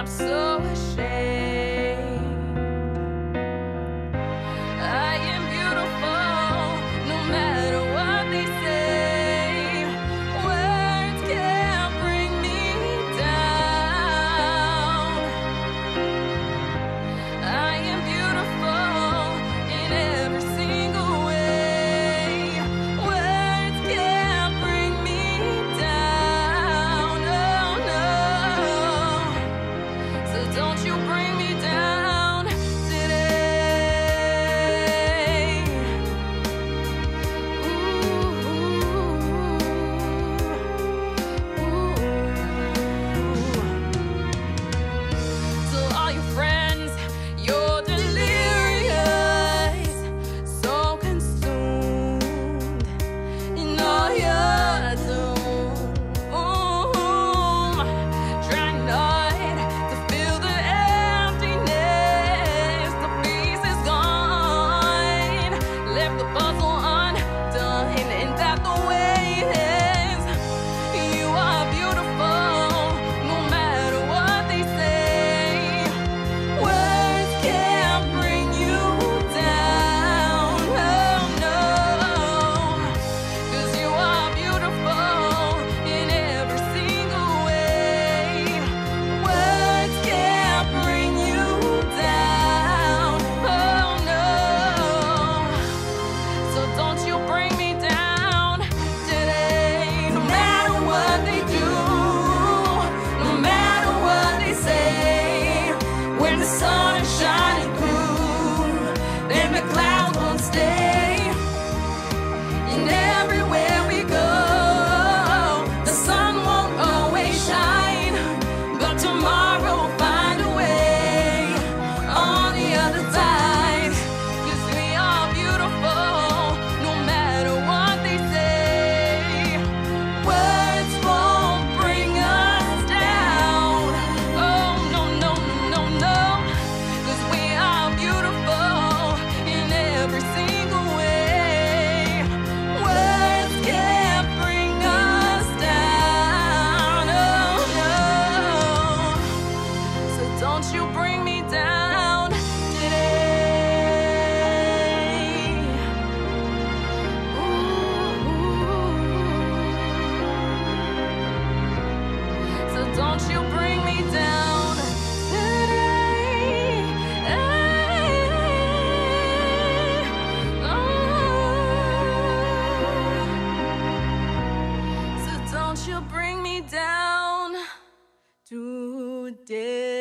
I'm so ashamed. I am beautiful, no matter what they say. Words can't bring me down. I am beautiful in every single way. Words can't bring me down. Oh no. So don't you bring me down today. To all your friends, you're delirious, so consumed in all your doom. Trying not to feel the emptiness. The peace is gone. Left the puzzle undone, and that's the way it is. You are beautiful, no matter what they say. Words can't bring you down. Oh no, 'cause you are beautiful in every single way. Words can't bring you down. Oh no. So don't you bring me down today. No matter what they do, no matter what they say. When the sun is shining through, then the clouds won't stay. And everywhere we go, the sun won't always shine, but tomorrow will find a way on the other side. 'Cause we are beautiful, no matter what they say. Words won't bring us down. Oh no, no, no, no, no. 'Cause we are beautiful in every single way. Words can't bring us down. Oh no. So don't you bring me down today. So don't you bring me down today. So don't you bring me down today.